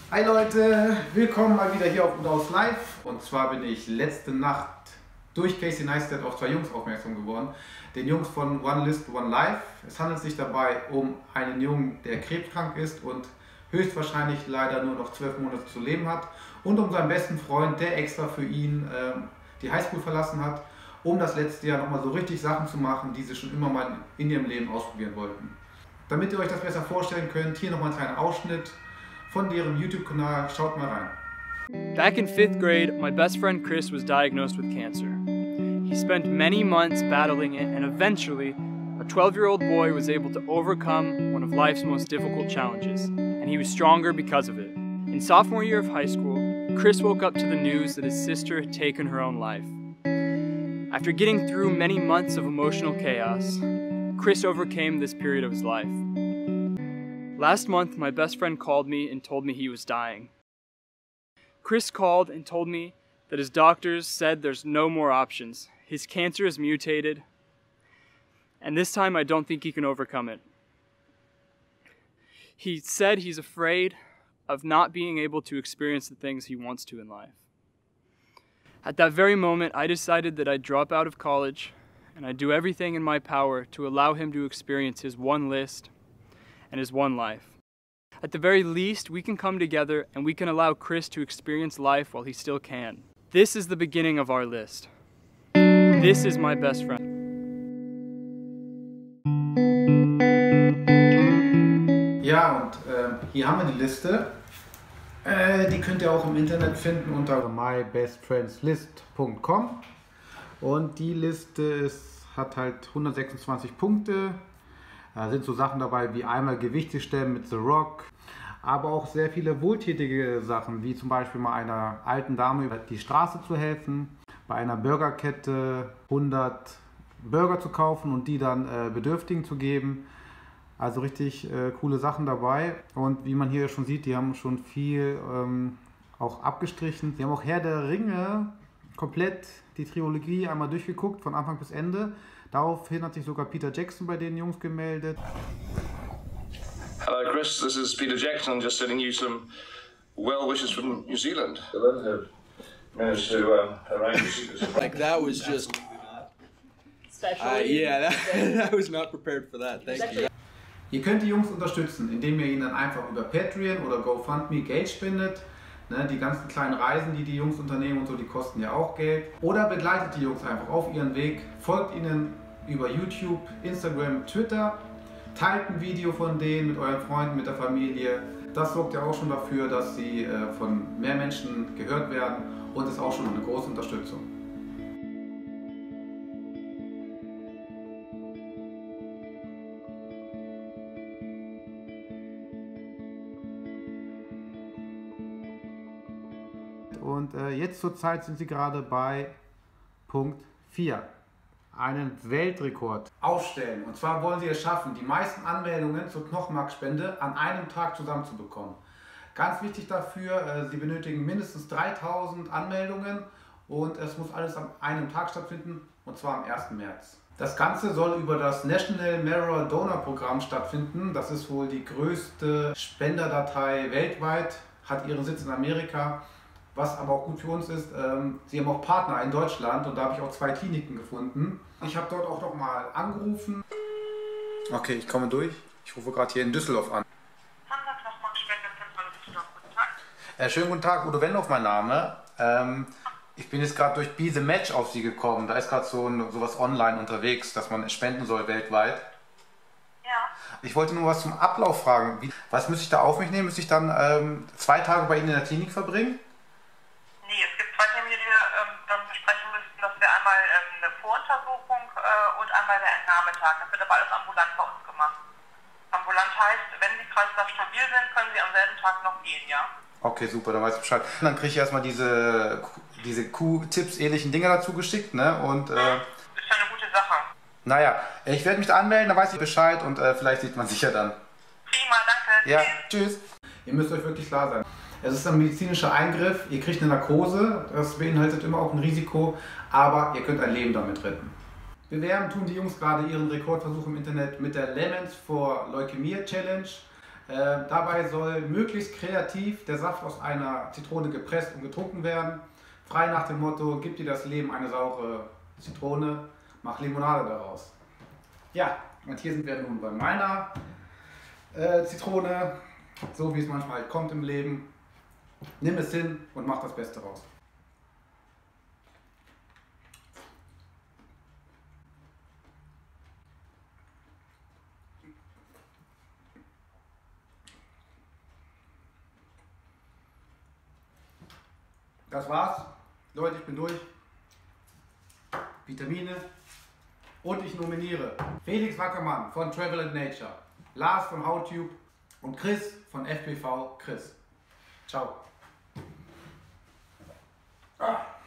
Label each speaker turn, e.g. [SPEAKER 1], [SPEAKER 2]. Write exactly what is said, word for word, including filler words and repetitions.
[SPEAKER 1] Hi Leute, willkommen mal wieder hier auf Udaus Live. Und zwar bin ich letzte Nacht durch Casey Neistat auf zwei Jungs aufmerksam geworden. Den Jungs von One List, One Life. Es handelt sich dabei um einen Jungen, der krebskrank ist und höchstwahrscheinlich leider nur noch zwölf Monate zu leben hat. Und um seinen besten Freund, der extra für ihn äh, die Highschool verlassen hat, um das letzte Jahr nochmal so richtig Sachen zu machen, die sie schon immer mal in ihrem Leben ausprobieren wollten. Damit ihr euch das besser vorstellen könnt, hier nochmal ein kleiner Ausschnitt von deren YouTube-Kanal. Schaut mal rein.
[SPEAKER 2] Back in fifth grade, my best friend Chris was diagnosed with cancer. He spent many months battling it, and eventually, a twelve-year-old boy was able to overcome one of life's most difficult challenges, and he was stronger because of it. In sophomore year of high school, Chris woke up to the news that his sister had taken her own life. After getting through many months of emotional chaos, Chris overcame this period of his life. Last month, my best friend called me and told me he was dying. Chris called and told me that his doctors said there's no more options. His cancer is mutated, and this time I don't think he can overcome it. He said he's afraid of not being able to experience the things he wants to in life. At that very moment, I decided that I'd drop out of college and I'd do everything in my power to allow him to experience his one list and his one life. At the very least, we can come together and we can allow Chris to experience life while he still can. This is the beginning of our list. This is my best friend.
[SPEAKER 1] Ja, und äh, hier haben wir die Liste. Äh, die könnt ihr auch im Internet finden unter my best friends list punkt com. Und die Liste ist, hat halt hundertsechsundzwanzig Punkte. Da sind so Sachen dabei wie einmal Gewichte stemmen mit The Rock, aber auch sehr viele wohltätige Sachen, wie zum Beispiel mal einer alten Dame über die Straße zu helfen, bei einer Burgerkette hundert Burger zu kaufen und die dann äh, Bedürftigen zu geben. Also richtig äh, coole Sachen dabei. Und wie man hier schon sieht, die haben schon viel ähm, auch abgestrichen. Die haben auch Herr der Ringe komplett die Trilogie einmal durchgeguckt, von Anfang bis Ende. Daraufhin hat sich sogar Peter Jackson bei den Jungs gemeldet.
[SPEAKER 3] Hello Chris, this is Peter Jackson, just sending you some well wishes from New Zealand. Managed to um, arrange
[SPEAKER 4] like that was just
[SPEAKER 5] special.
[SPEAKER 4] Uh, yeah, that, that was not prepared for that. Thank you.
[SPEAKER 1] Ihr könnt die Jungs unterstützen, indem ihr ihnen dann einfach über Patreon oder GoFundMe Geld spendet. Ne, die ganzen kleinen Reisen, die die Jungs unternehmen und so, die kosten ja auch Geld. Oder begleitet die Jungs einfach auf ihren Weg, folgt ihnen über YouTube, Instagram, Twitter, teilt ein Video von denen mit euren Freunden, mit der Familie. Das sorgt ja auch schon dafür, dass sie äh, von mehr Menschen gehört werden und ist auch schon eine große Unterstützung. Und äh, jetzt zur Zeit sind sie gerade bei Punkt vier. Einen Weltrekord aufstellen. Und zwar wollen sie es schaffen, die meisten Anmeldungen zur Knochenmarkspende an einem Tag zusammenzubekommen. Ganz wichtig dafür, äh, sie benötigen mindestens dreitausend Anmeldungen und es muss alles an einem Tag stattfinden, und zwar am ersten März. Das Ganze soll über das National Marrow Donor Programm stattfinden. Das ist wohl die größte Spenderdatei weltweit, hat ihren Sitz in Amerika. Was aber auch gut für uns ist, ähm, sie haben auch Partner in Deutschland und da habe ich auch zwei Kliniken gefunden. Ich habe dort auch noch mal angerufen. Okay, ich komme durch. Ich rufe gerade hier in Düsseldorf an. Guten Tag. Äh, schönen guten Tag, Udo Wendorf mein Name. Ähm, ich bin jetzt gerade durch Be The Match auf Sie gekommen. Da ist gerade so ein, sowas online unterwegs, dass man spenden soll weltweit.
[SPEAKER 5] Ja.
[SPEAKER 1] Ich wollte nur was zum Ablauf fragen. Wie, was müsste ich da auf mich nehmen? Müsste ich dann ähm, zwei Tage bei Ihnen in der Klinik verbringen?
[SPEAKER 5] Nee, es gibt zwei Termine, die wir ähm, dann besprechen müssten. Das wäre einmal ähm, eine Voruntersuchung äh, und einmal der Entnahmetag. Das wird aber alles ambulant bei uns gemacht. Ambulant heißt, wenn Sie Kreislauf stabil sind, können Sie am selben Tag noch gehen, ja? Okay, super, dann weiß ich Bescheid. Dann kriege ich erstmal diese, diese Q-Tipps ähnlichen Dinge dazu geschickt, ne? Und, äh, das ist ja eine gute Sache.
[SPEAKER 1] Naja, ich werde mich da anmelden, dann weiß ich Bescheid und äh, vielleicht sieht man sich ja dann.
[SPEAKER 5] Prima, danke.
[SPEAKER 1] Ja, tschüss. Ihr müsst euch wirklich klar sein. Es ist ein medizinischer Eingriff, ihr kriegt eine Narkose, das beinhaltet immer auch ein Risiko, aber ihr könnt ein Leben damit retten. Bewerben tun die Jungs gerade ihren Rekordversuch im Internet mit der Lemons for Leukemia Challenge. Äh, dabei soll möglichst kreativ der Saft aus einer Zitrone gepresst und getrunken werden. Frei nach dem Motto, gib dir das Leben eine saure Zitrone, mach Limonade daraus. Ja, und hier sind wir nun bei meiner äh, Zitrone, so wie es manchmal halt kommt im Leben. Nimm es hin und mach das Beste raus. Das war's. Leute, ich bin durch. Vitamine. Und ich nominiere Felix Wackermann von Travel and Nature, Lars von HowTube und Chris von F P V Chris. Ciao. Ah.